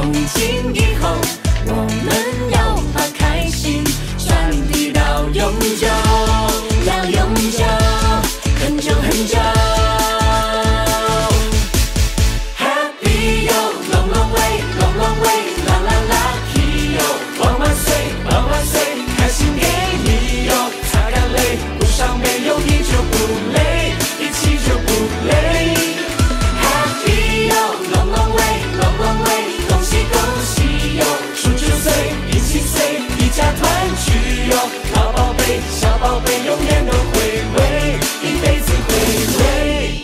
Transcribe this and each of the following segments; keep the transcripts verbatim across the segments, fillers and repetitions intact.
从今以后，我们要把开心传递到永久，要永久，很久很久。Happy yo long long way long long way la la lucky yo， 万万岁万万岁，开心给你哟，擦干泪，路上没有你就不累，一起就不累。Happy yo long long way long long way， 恭喜恭喜哟，数九岁一七岁，一家团聚哟，老宝贝小宝贝永远都回味，一辈子回味。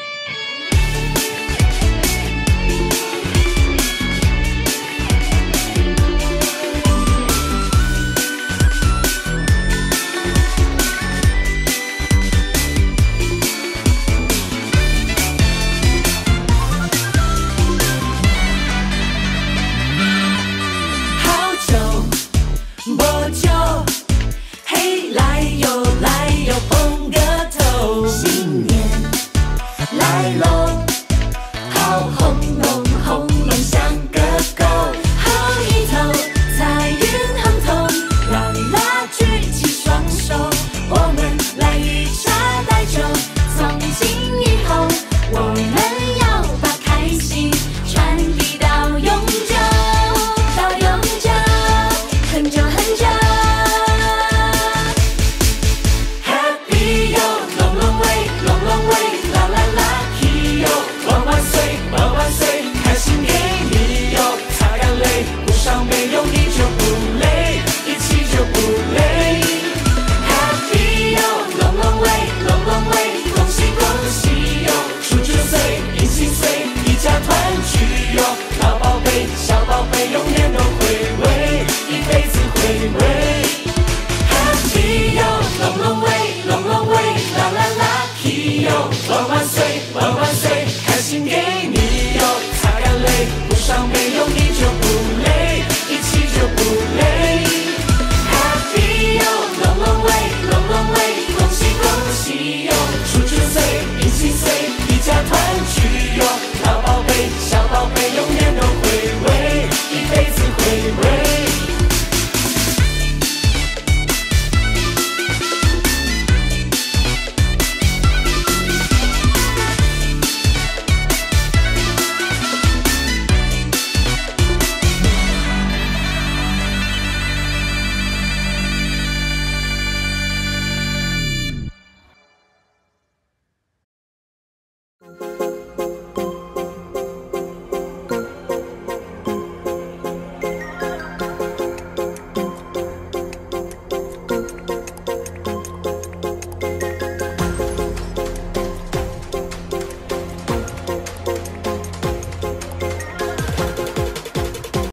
薄酒，嘿，来哟来哟，碰个头，新年来喽，好轰隆轰隆像个狗，好意头，财运亨通，啦啦举起双手，我们来一茶带酒，从今以后，我们要把开心传递到永久，到永久，很久很久。Happy yo long long way long long way la la lucky yo， 万万岁万万岁，开心给你哟，擦干泪，路上没有你就不累，一起就不累。Happy yo long long way long long way， 恭喜恭喜哟，数九岁一七岁，一家团聚哟，老宝贝小宝贝永远都回味，一辈子回味。Happy yo long long way long long way la la lucky yo， 万万岁万万岁，开心给你哟，擦干泪，路上没有你就不